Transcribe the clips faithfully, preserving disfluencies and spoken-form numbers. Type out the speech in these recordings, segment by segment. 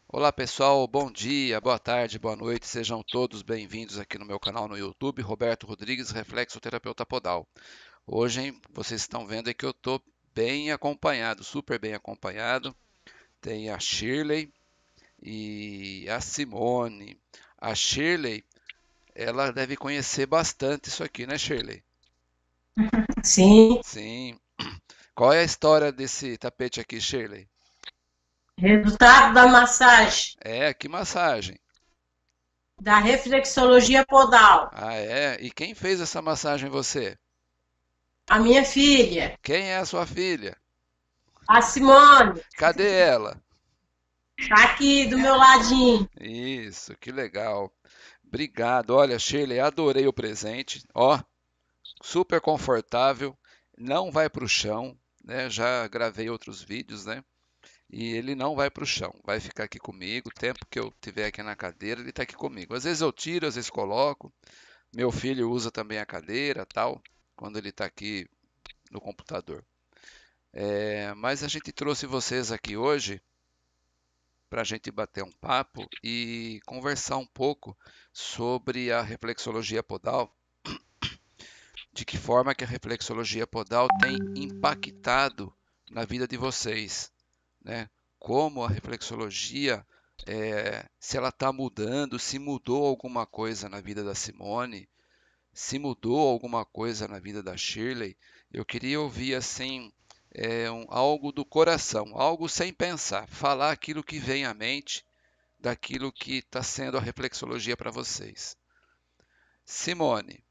Olá pessoal, bom dia, boa tarde, boa noite, sejam todos bem-vindos aqui no meu canal no YouTube, Roberto Rodrigues, Reflexoterapeuta Podal. Hoje, hein, vocês estão vendo aí que eu estou bem acompanhado, super bem acompanhado. Tem a Shirley e a Simone. A Shirley, ela deve conhecer bastante isso aqui, né, Shirley? Sim, Sim. Qual é a história desse tapete aqui, Shirley? resultado da massagem, É, que massagem. da reflexologia podal. Ah, é? E quem fez essa massagem em você? A minha filha, Quem é a sua filha? a Simone, Cadê ela? está aqui do meu ladinho. Isso, que legal. Obrigado. Olha, Shirley, adorei o presente. Ó, super confortável, não vai para o chão, né? Já gravei outros vídeos, né? E ele não vai para o chão, vai ficar aqui comigo. O tempo que eu tiver aqui na cadeira, ele está aqui comigo. Às vezes eu tiro, às vezes coloco. Meu filho usa também a cadeira, tal, quando ele está aqui no computador. É, mas a gente trouxe vocês aqui hoje para a gente bater um papo e conversar um pouco sobre a reflexologia podal, de que forma que a reflexologia podal tem impactado na vida de vocês, né? Como a reflexologia, é, se ela está mudando, se mudou alguma coisa na vida da Simone, se mudou alguma coisa na vida da Shirley. Eu queria ouvir assim, é, um, algo do coração, algo sem pensar, falar aquilo que vem à mente daquilo que está sendo a reflexologia para vocês. Simone,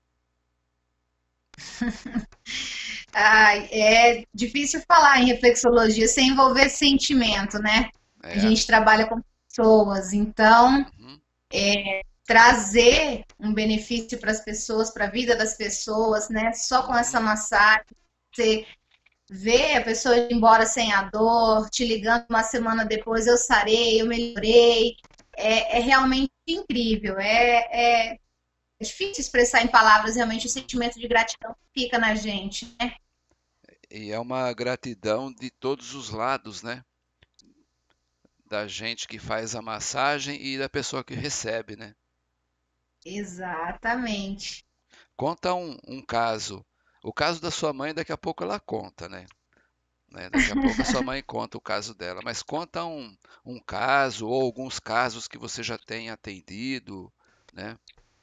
Ai, é difícil falar em reflexologia sem envolver sentimento, né? A é, gente trabalha com pessoas, então uhum, trazer um benefício para as pessoas, para a vida das pessoas, né? Só com essa uhum, massagem, você vê a pessoa ir embora sem a dor, te ligando uma semana depois, eu sarei, eu melhorei. É, é realmente incrível. É, é, é difícil expressar em palavras realmente o sentimento de gratidão que fica na gente, né? e é uma gratidão de todos os lados, né? Da gente que faz a massagem e da pessoa que recebe, né? Exatamente. Conta um, um caso. O caso da sua mãe, daqui a pouco ela conta, né? Né? Daqui a pouco a sua mãe conta o caso dela, mas conta um, um caso ou alguns casos que você já tenha atendido, né?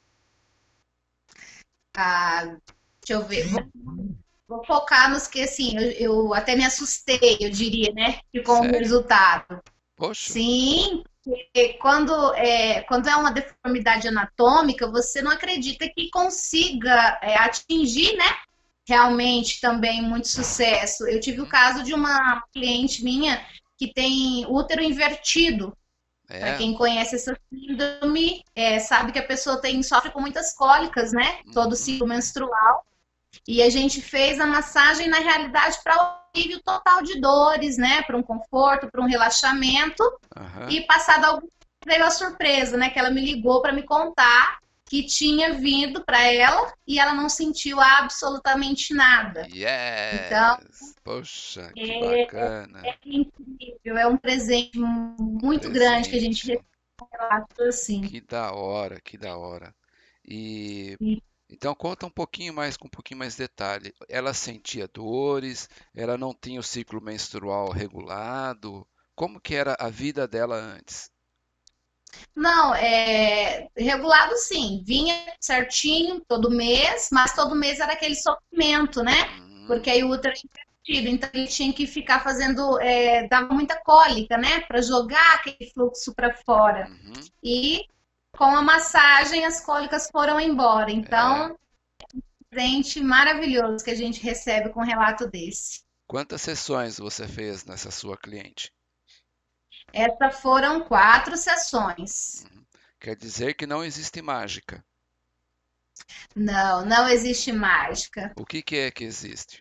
Ah, deixa eu ver. Vou, vou focar nos que, assim, eu, eu até me assustei, eu diria, né? Que com o Sério? resultado. Poxa. Sim, porque quando é, quando é uma deformidade anatômica, você não acredita que consiga é, atingir, né? Realmente também muito sucesso. Eu tive o Uhum. caso de uma cliente minha que tem útero invertido. Para É. quem conhece essa síndrome, é, sabe que a pessoa tem, sofre com muitas cólicas, né? Todo Uhum. ciclo menstrual. E a gente fez a massagem, na realidade, para o alívio total de dores, né? Para um conforto, para um relaxamento. Aham. E passado algum tempo veio a surpresa, né? Que ela me ligou para me contar que tinha vindo para ela e ela não sentiu absolutamente nada. Então, Yes! Poxa, que é, bacana. é incrível, é um presente Um muito grande que a gente presente. recebe assim. Que da hora, que da hora. E E, então conta um pouquinho mais, com um pouquinho mais de detalhe. Ela sentia dores, ela não tinha o ciclo menstrual regulado. Como que era a vida dela antes? não, é regulado sim, vinha certinho todo mês, mas todo mês era aquele sofrimento, né? Porque Hum, aí o útero é invertido, então ele tinha que ficar fazendo, é, dava muita cólica, né? Para jogar aquele fluxo para fora. uhum, E com a massagem as cólicas foram embora. é. Então, presente maravilhoso que a gente recebe com um relato desse. Quantas sessões você fez nessa sua cliente? Essas foram quatro sessões. Uhum. Quer dizer que não existe mágica. Não, não existe mágica. O que que é que existe?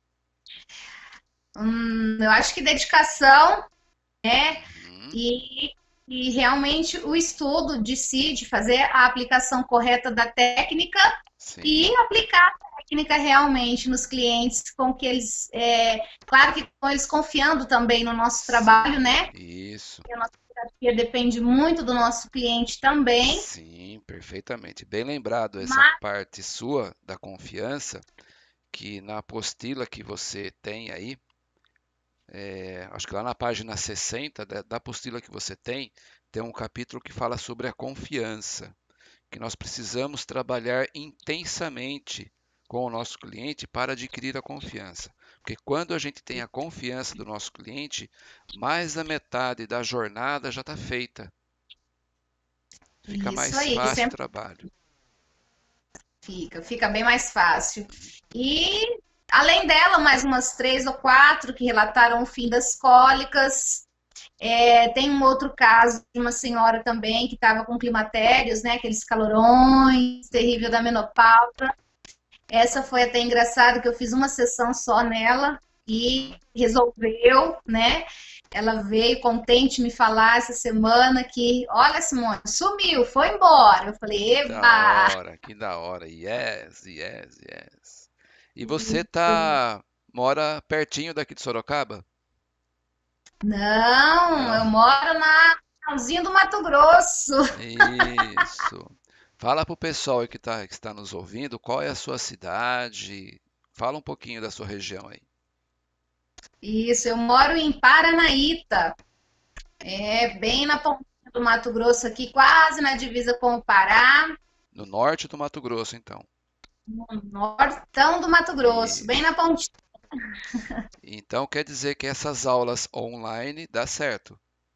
Hum, eu acho que dedicação, né? Uhum, E, e realmente o estudo de si, de fazer a aplicação correta da técnica sim, e aplicar a técnica realmente nos clientes, com que eles, é, claro que com eles confiando também no nosso trabalho, sim, né? isso. porque depende muito do nosso cliente também. Sim, perfeitamente. Bem lembrado essa Mas parte sua da confiança, que na apostila que você tem aí, é, acho que lá na página sessenta da, da apostila que você tem, tem um capítulo que fala sobre a confiança, que nós precisamos trabalhar intensamente com o nosso cliente para adquirir a confiança. Porque quando a gente tem a confiança do nosso cliente, mais da metade da jornada já está feita. Fica isso mais aí, fácil o sempre trabalho. fica, fica bem mais fácil. E além dela, mais umas três ou quatro que relataram o fim das cólicas. É, tem um outro caso de uma senhora também que estava com climatérios, né? Aqueles calorões, terrível da menopausa. Essa foi até engraçado que eu fiz uma sessão só nela e resolveu, né? Ela veio contente me falar essa semana que, olha, Simone, sumiu, foi embora. Eu falei, Que da eba! hora, que da hora. Yes, yes, yes. E você tá mora pertinho daqui de Sorocaba? Não, eu Não? moro na finalzinho do Mato Grosso. Isso. Fala pro pessoal aí que tá, que está nos ouvindo, qual é a sua cidade? Fala um pouquinho da sua região aí. Isso, eu moro em Paranaíta, é bem na pontinha do Mato Grosso aqui, quase na divisa com o Pará, No norte do Mato Grosso, então. no nortão do Mato Grosso, bem na Isso. pontinha. Então quer dizer que essas aulas online dá certo,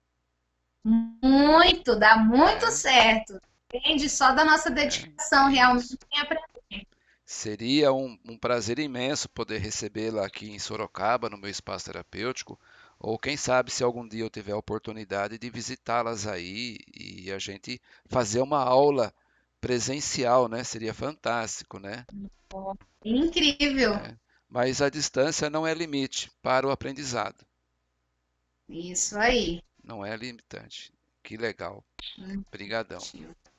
Muito, dá muito né? certo. Depende só da nossa É, dedicação realmente isso. em aprender. Seria um, um prazer imenso poder recebê-la aqui em Sorocaba, no meu espaço terapêutico, ou quem sabe se algum dia eu tiver a oportunidade de visitá-las aí e a gente fazer uma aula presencial, né? Seria fantástico, né? Incrível. É. Mas a distância não é limite para o aprendizado, Isso aí. não é limitante. Que legal. Hum, Obrigadão.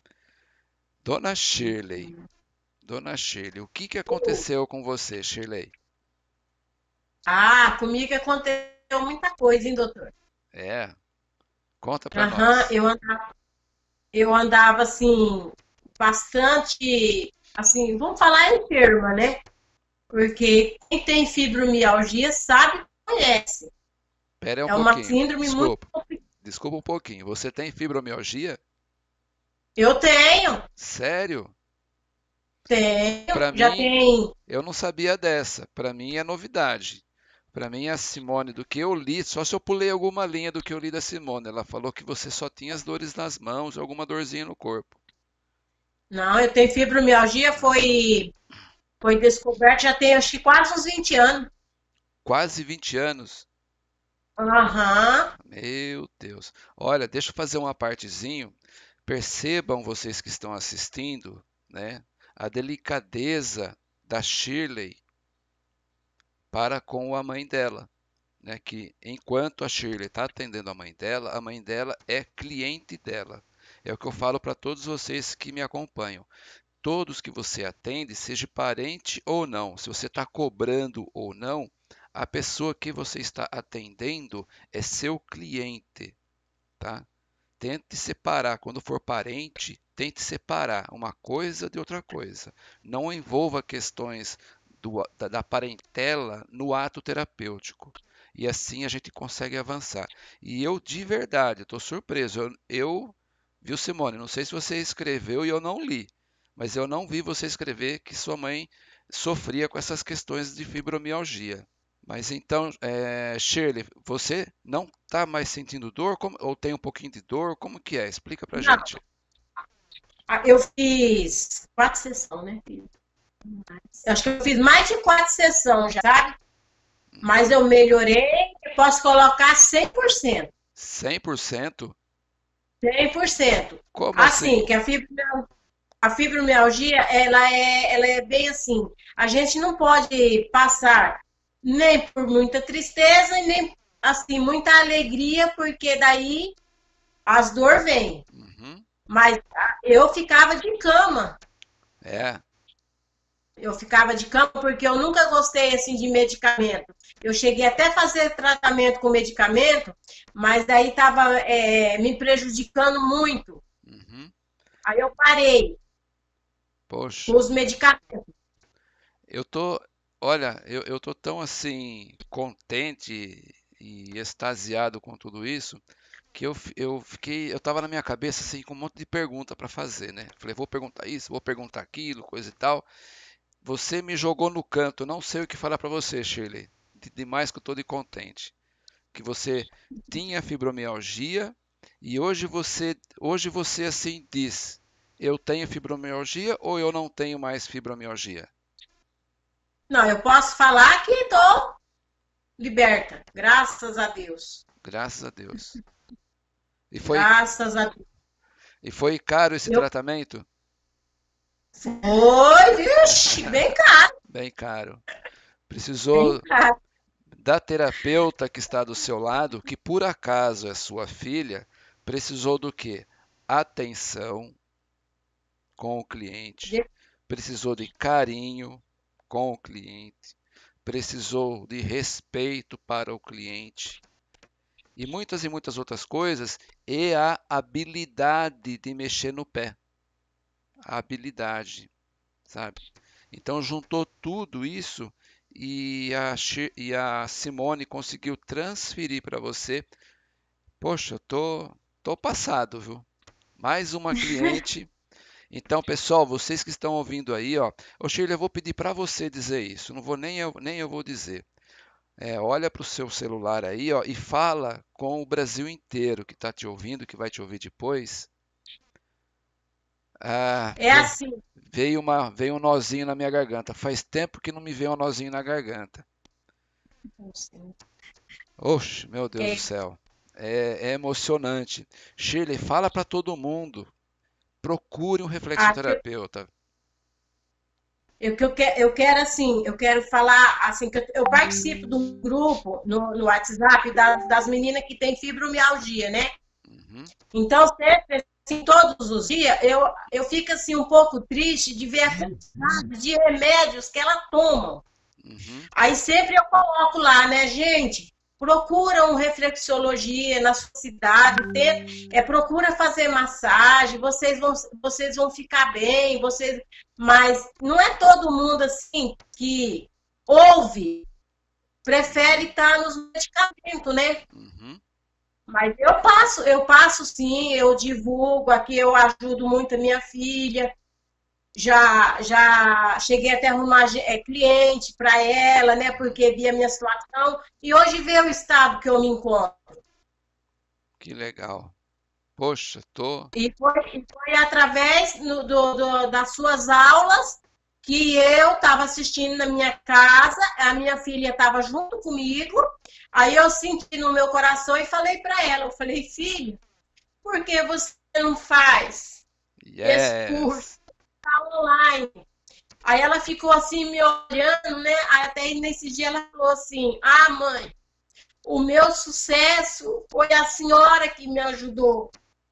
Dona Shirley, Dona Shirley, o que que aconteceu com você, Shirley? Ah, comigo aconteceu muita coisa, hein, doutor? É, conta pra Aham, nós. eu andava, eu andava assim, bastante, assim, vamos falar em terma, né? Porque quem tem fibromialgia sabe, conhece. Pera aí um É uma pouquinho. síndrome muito Desculpa. Desculpa um pouquinho. Você tem fibromialgia? Eu tenho, Sério? tenho, Para já mim, tem. eu não sabia dessa. Para mim é novidade. Para mim, a Simone, do que eu li, só se eu pulei alguma linha do que eu li da Simone. Ela falou que você só tinha as dores nas mãos, alguma dorzinha no corpo. Não, eu tenho fibromialgia, foi, foi descoberto, já tem acho que quase uns vinte anos. Quase vinte anos. Aham, Meu Deus. Olha, deixa eu fazer uma partezinho. Percebam vocês que estão assistindo, né, a delicadeza da Shirley para com a mãe dela, né, que enquanto a Shirley está atendendo a mãe dela, a mãe dela é cliente dela. É o que eu falo para todos vocês que me acompanham. Todos que você atende, seja parente ou não, se você está cobrando ou não, a pessoa que você está atendendo é seu cliente, tá? Tente separar, quando for parente, tente separar uma coisa de outra coisa. Não envolva questões do, da, da parentela no ato terapêutico. E assim a gente consegue avançar. E eu, de verdade, estou surpreso. Eu, eu, viu, Simone? Não sei se você escreveu e eu não li, mas eu não vi você escrever que sua mãe sofria com essas questões de fibromialgia. Mas então, é, Shirley, você não está mais sentindo dor como- ou tem um pouquinho de dor? Como que é? Explica pra não, gente. eu fiz quatro sessões, né? Eu acho que eu fiz mais de quatro sessões já, sabe? Mas Uhum. eu melhorei, eu posso colocar cem por cento. cem por cento? cem por cento. Como assim? Assim, que a fibromialgia, a fibromialgia, ela é, ela é bem assim. A gente não pode passar nem por muita tristeza e nem assim muita alegria, porque daí as dores vêm. Uhum. Mas eu ficava de cama. É. Eu ficava de cama porque eu nunca gostei assim de medicamento. Eu cheguei até a fazer tratamento com medicamento, mas daí estava é, me prejudicando muito. Uhum. Aí eu parei com Poxa, os medicamentos. eu tô, olha, eu, eu tô tão assim contente e extasiado com tudo isso que eu, fi- eu fiquei, eu tava na minha cabeça assim com um monte de pergunta para fazer, né? Falei, vou perguntar isso, vou perguntar aquilo, coisa e tal. Você me jogou no canto, eu não sei o que falar para você, Shirley. De- Demais que eu tô de contente. Que você tinha fibromialgia e hoje você, hoje você assim diz, eu tenho fibromialgia ou eu não tenho mais fibromialgia? Não, eu posso falar que estou liberta, graças a Deus. Graças a Deus. E foi, Graças a Deus. e foi caro esse Eu tratamento? foi, vixe, bem caro, Bem caro. bem Precisou caro. da terapeuta que está do seu lado, que por acaso é sua filha, precisou do quê? Atenção com o cliente, precisou de carinho com o cliente, precisou de respeito para o cliente e muitas e muitas outras coisas, e a habilidade de mexer no pé. A habilidade, sabe? Então juntou tudo isso e a, Shi- e a Simone conseguiu transferir para você. Poxa, eu tô, tô passado, viu? Mais uma cliente. Então, pessoal, vocês que estão ouvindo aí, ó, ô Shirley, eu vou pedir para você dizer isso. Não vou nem eu, nem eu vou dizer. É, olha para o seu celular aí, ó, e fala com o Brasil inteiro que está te ouvindo, que vai te ouvir depois. Ah, É ve- assim. veio uma, veio um nozinho na minha garganta. Faz tempo que não me veio um nozinho na garganta. Oxe, meu Deus do É, céu. É, é emocionante. Shirley, fala para todo mundo. Procure um aqui, reflexoterapeuta. eu, que eu, quero, eu quero assim, eu quero falar assim, que eu, eu participo do grupo no, no WhatsApp das, das meninas que têm fibromialgia, né? Uhum, Então, sempre, assim, todos os dias, eu, eu fico assim um pouco triste de ver a quantidade de remédios que ela toma. uhum, Aí sempre eu coloco lá, né, gente? Procura um reflexologia na sua cidade, tenta, é, procura fazer massagem, vocês vão, vocês vão ficar bem, vocês, mas não é todo mundo assim que ouve, prefere uhum, estar nos medicamentos, né? uhum. Mas eu passo, eu passo sim, eu divulgo aqui, eu ajudo muito a minha filha. Já, já cheguei até a arrumar é, cliente para ela, né? Porque via a minha situação. E hoje vê o estado que eu me encontro. Que legal. Poxa, tô. E foi, e foi através no, do, do, das suas aulas que eu estava assistindo na minha casa, a minha filha estava junto comigo. Aí eu senti no meu coração e falei para ela, eu falei, filha, por que você não faz esse curso Yes. online? Aí ela ficou assim me olhando, né? Aí até nesse dia ela falou assim: Ah, mãe, o meu sucesso foi a senhora que me ajudou.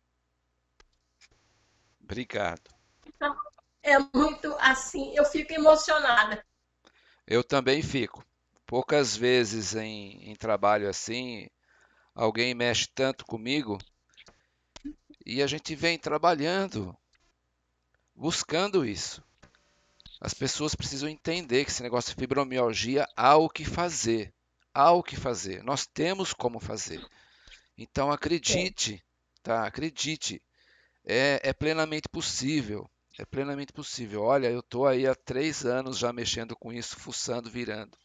Obrigado. Então, é muito assim, eu fico emocionada. Eu também fico. Poucas vezes em, em trabalho assim, alguém mexe tanto comigo e a gente vem trabalhando, buscando isso. As pessoas precisam entender que esse negócio de fibromialgia há o que fazer. Há o que fazer. Nós temos como fazer. Então É. acredite, tá? Acredite. É, é plenamente possível. É plenamente possível. Olha, eu estou aí há três anos já mexendo com isso, fuçando, virando.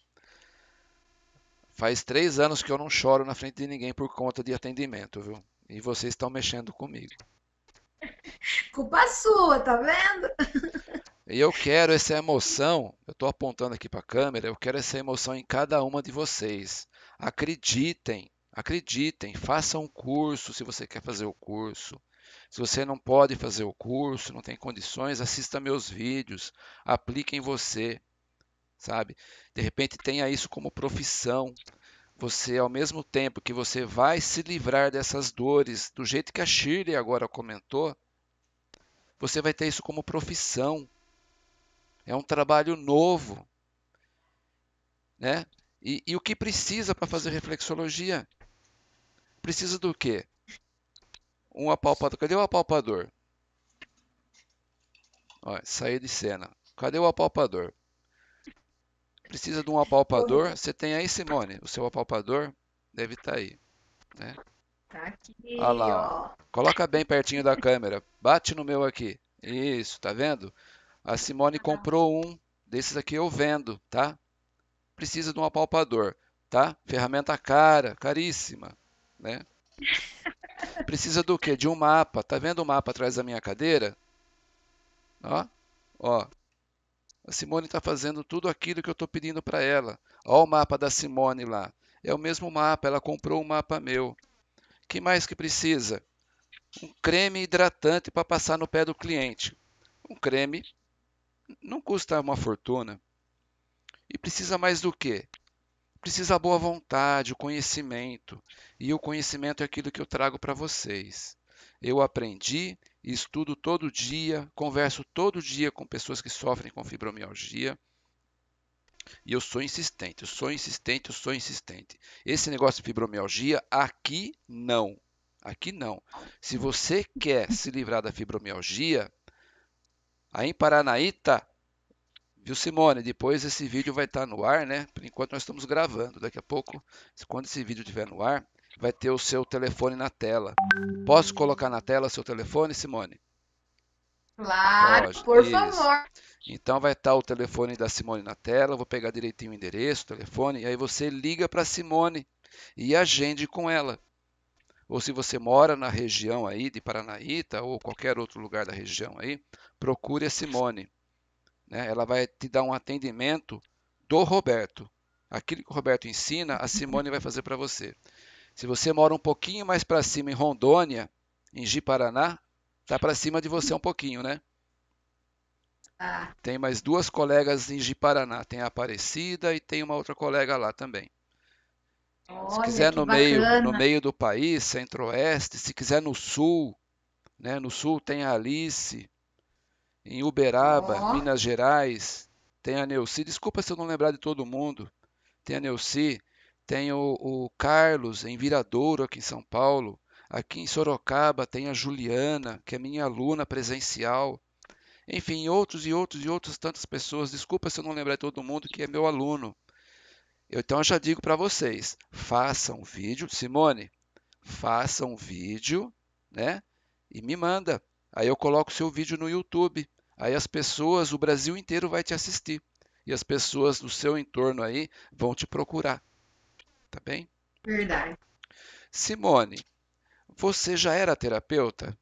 Faz três anos que eu não choro na frente de ninguém por conta de atendimento, viu? E vocês estão mexendo comigo. Culpa sua, tá vendo? E eu quero essa emoção, eu estou apontando aqui para a câmera, eu quero essa emoção em cada uma de vocês. Acreditem, acreditem, façam um curso se você quer fazer o curso. Se você não pode fazer o curso, não tem condições, assista meus vídeos, aplique em você, sabe? De repente tenha isso como profissão. Você, ao mesmo tempo que você vai se livrar dessas dores, do jeito que a Shirley agora comentou, você vai ter isso como profissão. É um trabalho novo, né? E, e o que precisa para fazer reflexologia? Precisa do quê? Um apalpador. Cadê o apalpador? Olha, saí de cena. Cadê o apalpador? Precisa de um apalpador? Você tem aí, Simone? O seu apalpador deve estar aí, né? Tá Olha aqui, lá, ó. ó. Coloca bem pertinho da câmera. Bate no meu aqui. Isso, tá vendo? A Simone comprou um desses aqui eu vendo, tá? Precisa de um apalpador, tá? Ferramenta cara, caríssima, né? Precisa do quê? De um mapa. Tá vendo o mapa atrás da minha cadeira? Ó, ó. A Simone está fazendo tudo aquilo que eu estou pedindo para ela. Ó o mapa da Simone lá. É o mesmo mapa, ela comprou um mapa meu. Que mais que precisa? Um creme hidratante para passar no pé do cliente. Um creme não custa uma fortuna. E precisa mais do quê? Precisa a boa vontade, o conhecimento. E o conhecimento é aquilo que eu trago para vocês. Eu aprendi, estudo todo dia, converso todo dia com pessoas que sofrem com fibromialgia. E eu sou insistente, eu sou insistente, eu sou insistente. Esse negócio de fibromialgia, aqui não. Aqui não. Se você quer se livrar da fibromialgia, aí em Paranaíta, viu, Simone? Depois esse vídeo vai estar no ar, né? Por enquanto nós estamos gravando. Daqui a pouco, quando esse vídeo estiver no ar, vai ter o seu telefone na tela. Posso colocar na tela seu telefone, Simone? Claro, Pode. por Isso. favor. Então vai estar o telefone da Simone na tela, eu vou pegar direitinho o endereço, o telefone, e aí você liga para a Simone e agende com ela. Ou se você mora na região aí de Paranaíta ou qualquer outro lugar da região aí, procure a Simone, né? Ela vai te dar um atendimento do Roberto. Aquilo que o Roberto ensina, a Simone vai fazer para você. Se você mora um pouquinho mais para cima em Rondônia, em Ji-Paraná, tá para cima de você um pouquinho, né? Ah, Tem mais duas colegas em Ji-Paraná. Tem a Aparecida e tem uma outra colega lá também. Se olha quiser que no meio, no bacana. meio do país, centro-oeste, se quiser no sul, né? No sul tem a Alice, em Uberaba, Ó, Minas Gerais, tem a Neuci. Desculpa se eu não lembrar de todo mundo. Tem a Neuci, tem o, o Carlos em Viradouro, aqui em São Paulo. Aqui em Sorocaba tem a Juliana, que é minha aluna presencial. Enfim, outros e outros e outras tantas pessoas. Desculpa se eu não lembrar de todo mundo que é meu aluno. Eu, então eu já digo para vocês, façam um vídeo, Simone, façam um vídeo, né? E me manda. Aí eu coloco o seu vídeo no YouTube. Aí as pessoas, o Brasil inteiro vai te assistir. E as pessoas do seu entorno aí vão te procurar, tá bem? verdade. Simone, você já era terapeuta?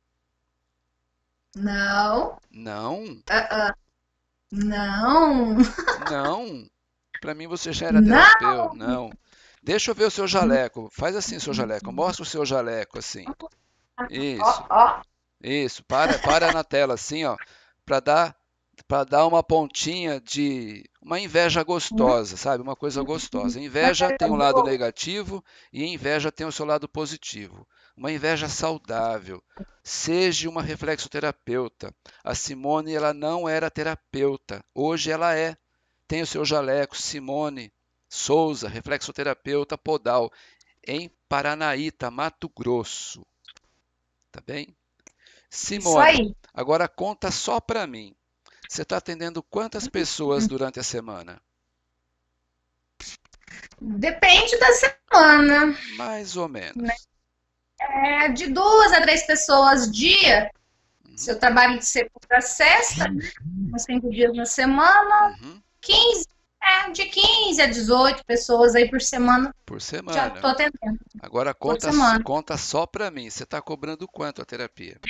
Não, Não, ah, ah, não, não. Para mim você já era não. terapeuta. Não. Deixa eu ver o seu jaleco. Faz assim, seu jaleco. Mostra o seu jaleco assim. Ó, Isso, ó. isso. Para, para na tela assim, ó, para dar, para dar uma pontinha de uma inveja gostosa, sabe? Uma coisa gostosa. Inveja tem um lado negativo e inveja tem o seu lado positivo. Uma inveja saudável. Seja uma reflexoterapeuta. A Simone, ela não era terapeuta. Hoje ela é. Tem o seu jaleco, Simone Souza, reflexoterapeuta podal, em Paranaíta, Mato Grosso. Tá bem? Isso Simone, aí. agora conta só para mim. Você está atendendo quantas pessoas durante a semana? Depende da semana. Mais ou Né? menos. É de duas a três pessoas dia. Se Uhum, eu trabalho de segunda a sexta, né? Uns cinco dias na semana, uhum, quinze, é, de quinze a dezoito pessoas aí por semana. por Já semana. estou atendendo Agora por conta, semana. conta só para mim. Você está cobrando quanto a terapia?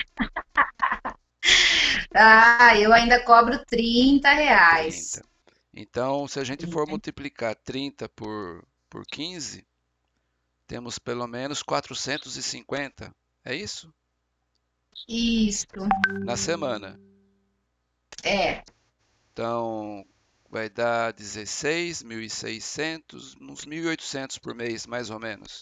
Ah, eu ainda cobro trinta reais. trinta. Então, se a gente for multiplicar trinta por, por quinze, temos pelo menos quatrocentos e cinquenta. É isso? Isso, Na semana. é, Então, vai dar dezesseis mil e seiscentos, uns mil e oitocentos por mês, mais ou menos.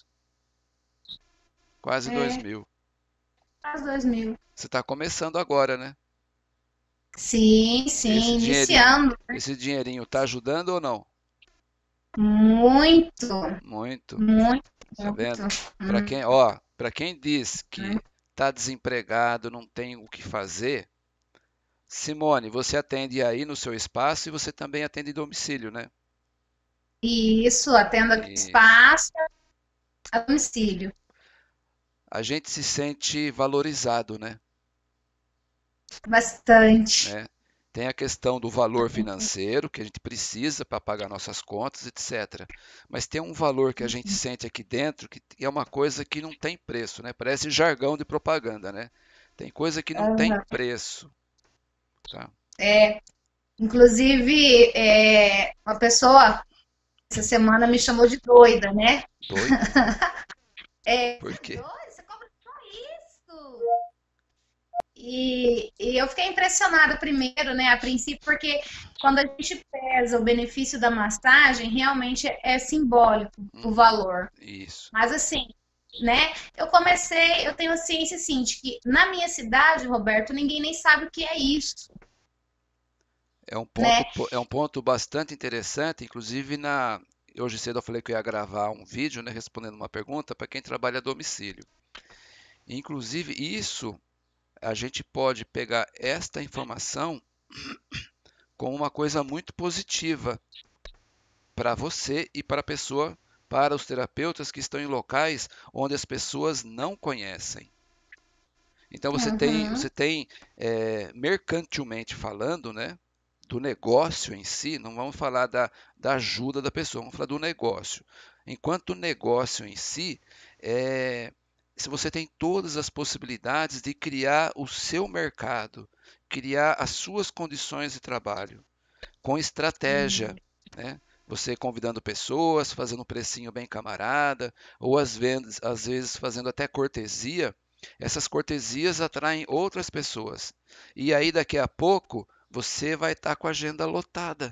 Quase dois é, mil. quase dois mil. Você está começando agora, né? Sim, sim, Esse dinheirinho, iniciando. esse dinheirinho tá ajudando ou não? Muito, Muito. muito, Tá muito. vendo? Para Hum, quem, ó, para quem diz hum. que tá desempregado, não tem o que fazer, Simone, você atende aí no seu espaço e você também atende em domicílio, né? Isso, atendo aqui Isso. espaço, a domicílio. A gente se sente valorizado, né? Bastante. Né? Tem a questão do valor financeiro que a gente precisa para pagar nossas contas, etcétera. Mas tem um valor que a gente sente aqui dentro que é uma coisa que não tem preço, né? Parece jargão de propaganda, né? Tem coisa que não tem Aham. preço, tá? É, inclusive, é, uma pessoa essa semana me chamou de doida, né? Doida? É, Por quê? doida, você cobra só isso? E, e eu fiquei impressionada primeiro, né, a princípio, porque quando a gente pesa o benefício da massagem, realmente é, é simbólico o Uhum, valor. isso. Mas assim, né, eu comecei, eu tenho a ciência, assim, de que na minha cidade, Roberto, ninguém nem sabe o que é isso, É um ponto, né? po- é um ponto bastante interessante, inclusive na hoje cedo eu falei que eu ia gravar um vídeo, né, respondendo uma pergunta para quem trabalha a domicílio. Inclusive isso a gente pode pegar esta informação como uma coisa muito positiva para você e para a pessoa, para os terapeutas que estão em locais onde as pessoas não conhecem. Então você tem, Uhum, você tem é, mercantilmente falando, né, do negócio em si, não vamos falar da, da ajuda da pessoa, vamos falar do negócio. Enquanto negócio em si, é, se você tem todas as possibilidades de criar o seu mercado, criar as suas condições de trabalho, com estratégia, sim, né? Você convidando pessoas, fazendo um precinho bem camarada, ou às vezes, às vezes fazendo até cortesia, essas cortesias atraem outras pessoas. E aí daqui a pouco você vai estar com a agenda lotada.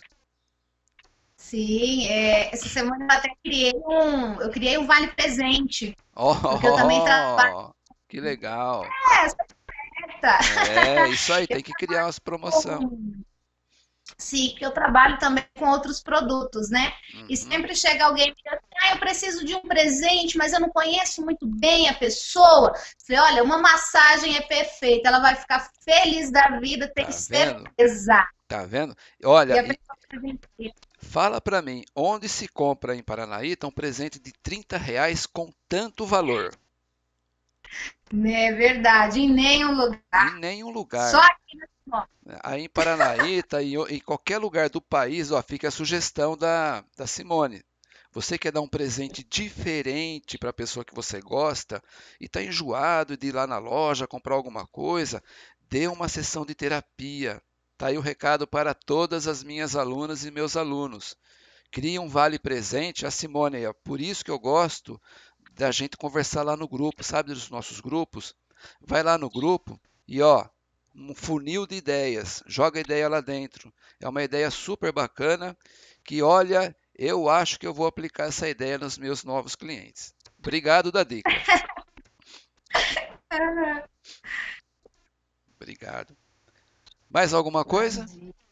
sim, é, essa semana eu até criei um, eu criei um vale presente, porque eu também trabalho Oh, que legal. nessa. É, isso aí, tem que criar umas promoção. Sim, que eu trabalho também com outros produtos, né? E Uhum, sempre chega alguém e diz assim, ah, eu preciso de um presente, mas eu não conheço muito bem a pessoa. Falei, olha, uma massagem é perfeita, ela vai ficar feliz da vida, tem tá vendo? certeza. Tá vendo? E Olha, a e pessoa presente. fala para mim, onde se compra em Paranaíta um presente de trinta reais com tanto valor? É verdade, em nenhum Em lugar, nenhum só lugar. aqui na Simó. Aí em Paranaíta e em qualquer lugar do país, ó, fica a sugestão da, da Simone. Você quer dar um presente diferente para a pessoa que você gosta e está enjoado de ir lá na loja comprar alguma coisa, dê uma sessão de terapia. Tá aí o recado para todas as minhas alunas e meus alunos. Cria um vale presente. A Simone, é por isso que eu gosto da gente conversar lá no grupo, sabe, dos nossos grupos? Vai lá no grupo e ó, um funil de ideias, joga a ideia lá dentro. É uma ideia super bacana que, olha, eu acho que eu vou aplicar essa ideia nos meus novos clientes. Obrigado da dica. Obrigado. Mais alguma coisa?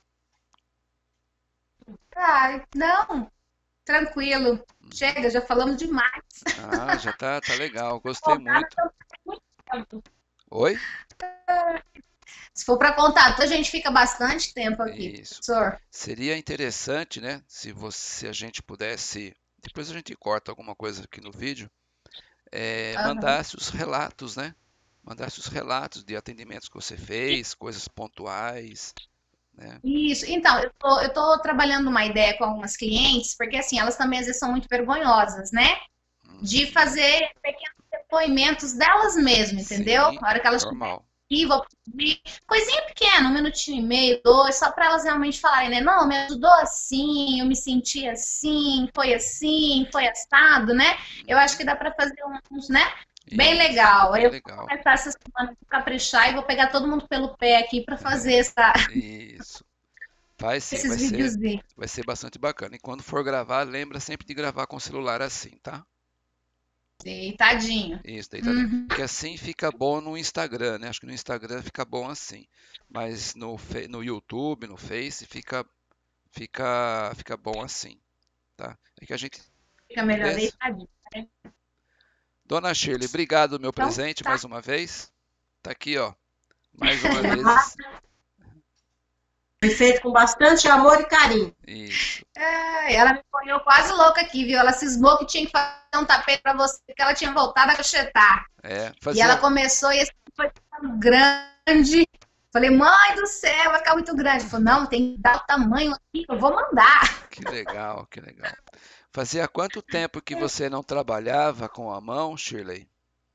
Ai, não, tranquilo. Uhum. Chega, já falamos demais. Ah, já tá, tá legal. Gostei Voltar, nós muito. estamos muito tempo. Oi? Se for para contar, a gente fica bastante tempo aqui, Isso. professor. Seria interessante, né, se você, a gente pudesse, depois a gente corta alguma coisa aqui no vídeo, é, Aham. mandasse os relatos, né? Mandasse os relatos de atendimentos que você fez, coisas pontuais, né? Isso. Então, eu tô, eu tô trabalhando uma ideia com algumas clientes, porque assim, elas também às vezes são muito vergonhosas, né? De Uhum. fazer pequenos depoimentos delas mesmas, entendeu? Sim, Na hora que elas estiverem normal. aqui, vou pedir coisinha pequena, um minutinho e meio, dois, só para elas realmente falarem, né? Não, me ajudou assim, eu me senti assim, foi assim, foi assado, né? Eu acho que Uhum. dá para fazer uns, né? Bem Isso, legal. bem Aí eu vou legal. começar essa semana a caprichar e vou pegar todo mundo pelo pé aqui para fazer essa, Isso. Vai sim, vai esses ser, videozinhos. vai ser bastante bacana. E quando for gravar, lembra sempre de gravar com o celular assim, tá? Deitadinho. Isso, deitadinho. Uhum. Porque assim fica bom no Instagram, né? Acho que no Instagram fica bom assim. Mas no, Fe- no YouTube, no Face, fica, fica, fica bom assim, tá? É que a gente. Fica melhor Beleza? deitadinho. Dona Shirley, obrigado meu Então, presente tá. mais uma vez. Tá aqui, ó. Mais uma vez. Foi feito com bastante amor e carinho. Isso. Ai, ela me ponhou quase louca aqui, viu? Ela cismou que tinha que fazer um tapete pra você, que ela tinha voltado a crochetar. É, E ela fazia. começou e esse foi ficando grande. Falei, mãe do céu, vai ficar muito grande. Falou, não, tem que dar o tamanho aqui, que eu vou mandar. Que legal, que legal. Fazia quanto tempo que você não trabalhava com a mão, Shirley?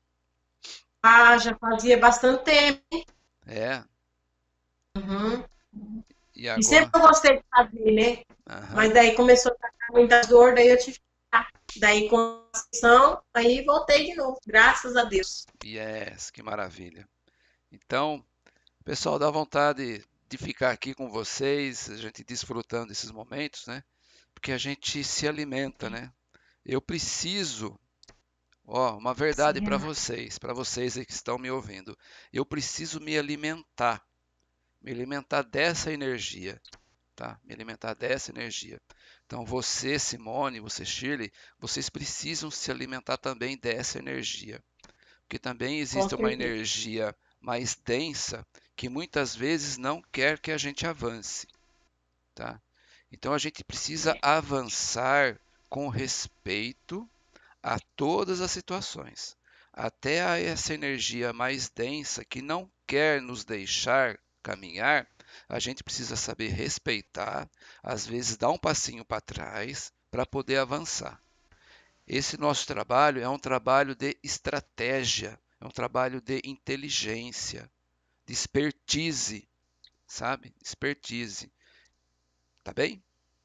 Ah, já fazia bastante tempo. É. Uhum. E E agora? sempre eu gostei de fazer, né? Aham. Mas daí começou a ficar muita dor, daí eu tive que ficar. Daí com a sessão, aí voltei de novo, graças a Deus. Yes, que maravilha. Então, pessoal, dá vontade de ficar aqui com vocês, a gente desfrutando desses momentos, né? Porque a gente se alimenta, né? Eu preciso, ó, uma verdade Sim, para é. vocês, para vocês aí que estão me ouvindo. Eu preciso me alimentar, me alimentar dessa energia, tá? Me alimentar dessa energia. Então, você, Simone, você, Shirley, vocês precisam se alimentar também dessa energia. Porque também Com existe uma certeza. energia mais densa que muitas vezes não quer que a gente avance, tá? Então a gente precisa avançar com respeito a todas as situações, até a essa energia mais densa que não quer nos deixar caminhar, a gente precisa saber respeitar, às vezes dar um passinho para trás para poder avançar. Esse nosso trabalho é um trabalho de estratégia, é um trabalho de inteligência, de expertise, sabe? Expertise. Tá bem?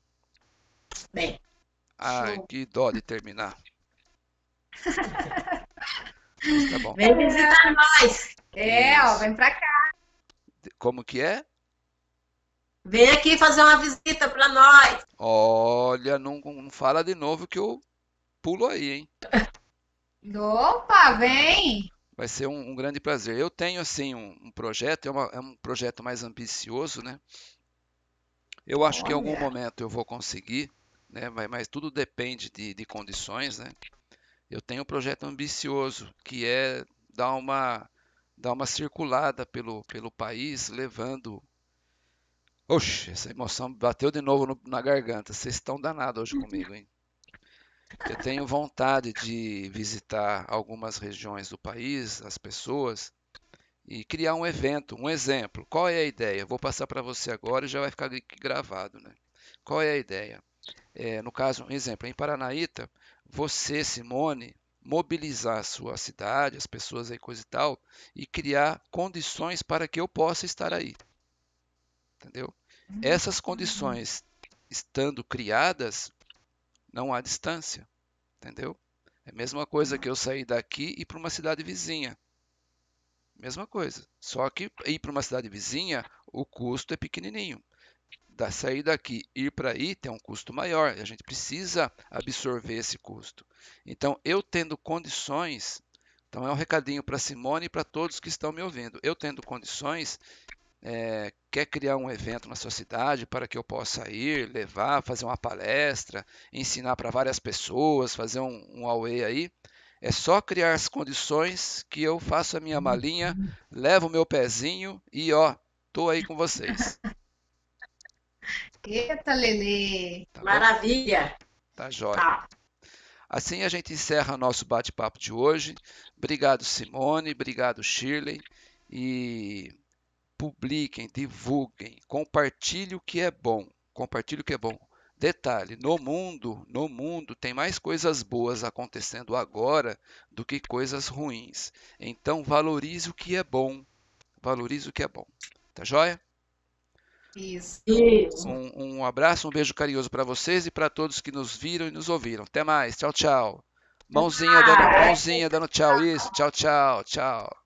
Bem, Ai, show. que dó de terminar. Mas tá bom. Vem visitar nós. É, ó, Isso. vem pra cá. Como que é? Vem aqui fazer uma visita para nós. Olha, não, não fala de novo que eu pulo aí, hein? Opa, vem. Vai ser um, um grande prazer. Eu tenho, assim, um, um projeto, é, uma- é um projeto mais ambicioso, né? Eu acho que em algum Olha. momento eu vou conseguir, né? Mas, mas tudo depende de, de condições, né? Eu tenho um projeto ambicioso, que é dar uma, dar uma circulada pelo, pelo país, levando. Oxe, essa emoção bateu de novo no- na garganta. Vocês estão danados hoje comigo, hein? Eu tenho vontade de visitar algumas regiões do país, as pessoas, e criar um evento, um exemplo. Qual é a ideia? Vou passar para você agora e já vai ficar aqui gravado, né? Qual é a ideia? É, no caso, um exemplo, em Paranaíta, você, Simone, mobilizar a sua cidade, as pessoas aí, coisa e tal, e criar condições para que eu possa estar aí, entendeu? Essas condições estando criadas, não há distância, entendeu? É a mesma coisa que eu sair daqui e ir para uma cidade vizinha. Mesma coisa. Só que ir para uma cidade vizinha, o custo é pequenininho. Da sair daqui ir para aí tem um custo maior. E a gente precisa absorver esse custo. Então, eu tendo condições, então é um recadinho para Simone e para todos que estão me ouvindo. Eu tendo condições, é, quer criar um evento na sua cidade para que eu possa ir, levar, fazer uma palestra, ensinar para várias pessoas, fazer um, um auê aí. É só criar as condições que eu faço a minha malinha, levo o meu pezinho e ó, tô aí com vocês. Eita, Lelê. Tá bom? Maravilha. Tá jóia. Tá. Assim a gente encerra nosso bate-papo de hoje. Obrigado, Simone. Obrigado, Shirley. E publiquem, divulguem, compartilhe o que é bom. Compartilhe o que é bom. Detalhe, no mundo, no mundo tem mais coisas boas acontecendo agora do que coisas ruins. Então valorize o que é bom. Valorize o que é bom. Tá joia? Isso. Isso. Um, um abraço, um beijo carinhoso para vocês e para todos que nos viram e nos ouviram. Até mais. Tchau, tchau. Mãozinha dando, mãozinha dando tchau. Isso. Tchau, tchau, tchau.